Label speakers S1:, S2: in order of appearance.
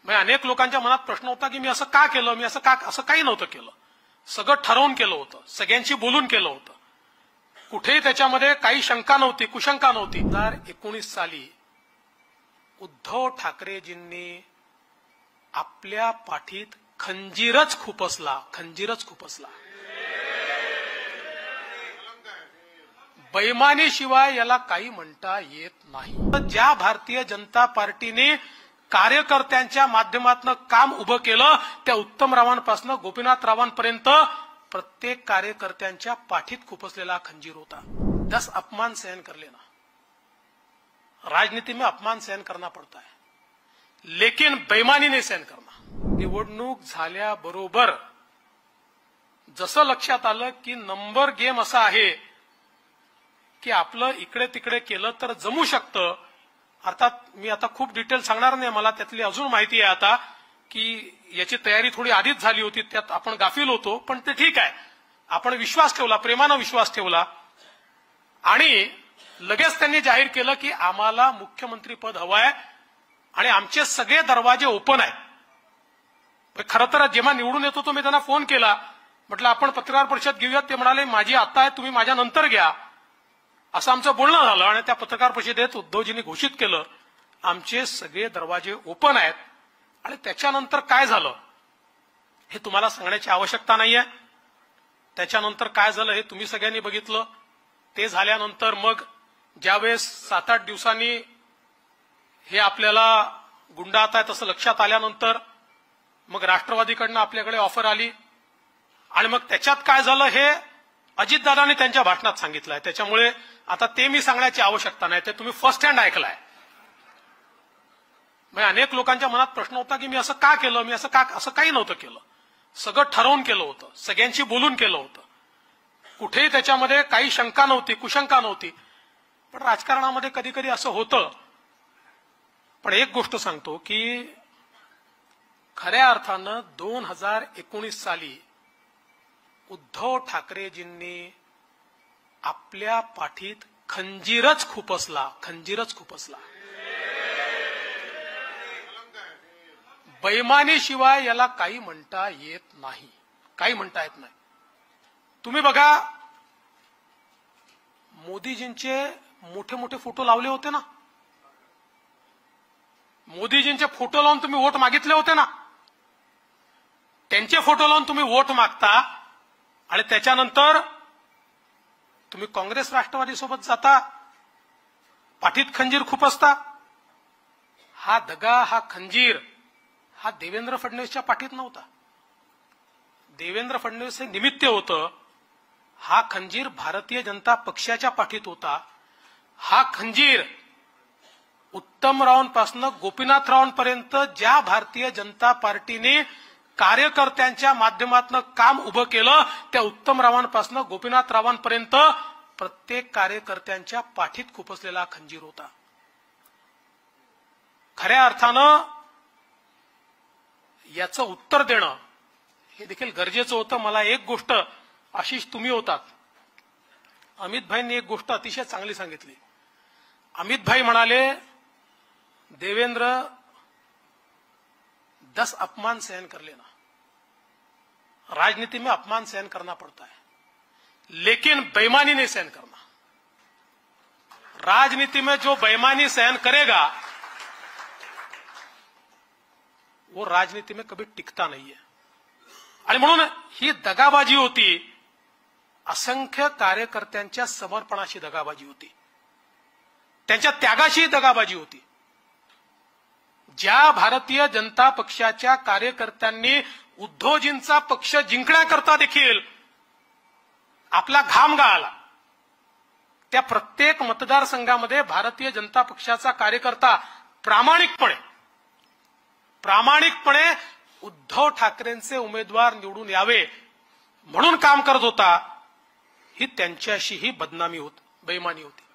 S1: म्हणजे अनेक लोकांच्या मनात प्रश्न होता की मी असं का केलं, मी असं काही नव्हतं केलं, सगळं ठरवून केलं होतं, सगळ्यांशी बोलून केलं होतं, कुठेही त्याच्यामध्ये काही शंका नव्हती, कुशंका नव्हती. 2019 साली उद्धव ठाकरेजींनी आपल्या पाठीत खंजीरच खुपसला. बेईमानीशिवाय याला काही म्हणता येत नाही. ज्या भारतीय जनता पार्टीने कार्यकर्त्यांच्या माध्यमातून काम उभं केलं त्या उत्तमरावांपासून गोपीनाथरावांपर्यंत प्रत्येक कार्यकर्त्यांच्या पाठीत खुपसलेला खंजीर होता. 10 अपमान सहन कर लेना, राजनीति में अपमान सहन करना पड़ता है, लेकिन बेईमानी नहीं सहन करना. निवडणूक झाल्याबरोबर जसं लक्षात आलं की नंबर गेम असा आहे की आपलं इकडे तिकडे केलं तर जमू शकतं. अर्थात मी आता खूप डिटेल सांगणार नाही, मला त्यातली अजून माहिती आहे आता की याची तयारी थोडी आधीच झाली होती, त्यात आपण गाफील होतो, पण ते ठीक आहे. आपण विश्वास ठेवला, प्रेमानं विश्वास ठेवला आणि लगेच त्यांनी जाहीर केलं की आम्हाला मुख्यमंत्री पद हवं आहे आणि आमचे सगळे दरवाजे ओपन आहेत. खरं तर जेव्हा निवडून येत होतो मी त्यांना फोन केला, म्हटलं आपण पत्रकार परिषद घेऊयात. ते म्हणाले माझी आता आहे, तुम्ही माझ्या नंतर घ्या. असं आमचं बोलणं झालं आणि त्या पत्रकार परिषदेत उद्धवजींनी घोषित केलं आमचे सगळे दरवाजे ओपन आहेत. आणि त्याच्यानंतर काय झालं हे तुम्हाला सांगण्याची आवश्यकता नाहीये. त्याच्यानंतर काय झालं हे तुम्ही सगळ्यांनी बघितलं. ते झाल्यानंतर मग ज्यावेळेस 7-8 दिवसांनी हे आपल्याला गुंडाळत आहेत असं लक्षात आल्यानंतर मग राष्ट्रवादीकडनं आपल्याकडे ऑफर आली आणि मग त्याच्यात काय झालं हे अजितदादांनी त्यांच्या भाषणात सांगितलंय. त्याच्यामुळे आता ते मी सांगण्याची आवश्यकता नाही, ते तुम्ही फर्स्ट हँड ऐकलाय. म्हणजे अनेक लोकांच्या मनात प्रश्न होता की मी असं का केलं, मी असं काही नव्हतं केलं, सगळं ठरवून केलं होतं, सगळ्यांशी बोलून केलं होतं, कुठेही त्याच्यामध्ये काही शंका नव्हती, कुशंका नव्हती. पण राजकारणामध्ये कधी कधी असं होतं. पण एक गोष्ट सांगतो की खऱ्या अर्थानं 2019 साली उद्धव ठाकरेजींनी आपल्या पाठीत खंजीरच खुपसला. बेईमानीशिवाय याला काही म्हणता येत नाही. तुम्ही बघा, मोदीजींचे मोठे मोठे फोटो लावले होते ना, मोदीजींचे फोटो लावून तुम्ही वोट मागितले होते ना, त्यांचे फोटो लावून तुम्ही वोट मागता आणि त्याच्यानंतर तुम्ही काँग्रेस राष्ट्रवादी सोबत जाता, पाठीत खंजीर खुपसता. हा दगा, हा खंजीर हा देवेंद्र फडणवीसच्या पाठीत नव्हता. देवेंद्र फडणवीस हे निमित्त होतं. हा खंजीर भारतीय जनता पक्षाच्या पाठीत होता. हा खंजीर उत्तमरावांपासून गोपीनाथरावांपर्यंत ज्या भारतीय जनता पार्टीने कार्यकर्त्यांच्या माध्यमातून काम उभं केलं त्या उत्तमरावांपासून गोपीनाथरावांपर्यंत प्रत्येक कार्यकर्त्यांच्या पाठीत खुपसलेला खंजीर होता. खऱ्या अर्थानं याचं उत्तर देणं हे देखील गरजेचं होतं. मला एक गोष्ट, आशिष तुम्ही होतात, अमित भाईंनी एक गोष्ट अतिशय चांगली सांगितली. अमित भाई म्हणाले देवेंद्र 10 अपमान सहन कर लेना, राजनीति में अपमान सहन करना पड़ता है, लेकिन बेईमानी नहीं सहन करना. राजनीति में जो बेईमानी सहन करेगा वो राजनीति में कभी टिकता नहीं है. आणि म्हणून ही दगाबाजी होती, असंख्य कार्यकर्त्यांच्या समर्पणाची दगाबाजी होती, त्यांच्या त्यागाची दगाबाजी होती. ज्या भारतीय जनता पक्षाच्या कार्यकर्त्यांनी उद्धवजींचा पक्ष जिंकण्याकरता देखील आपला घाम गाळला, त्या प्रत्येक मतदारसंघामध्ये भारतीय जनता पक्षाचा कार्यकर्ता प्रामाणिकपणे उद्धव ठाकरेंचे उमेदवार निवडून यावे म्हणून काम करत होता. ही त्यांच्याशी ही बदनामी होती, बेईमानी होती.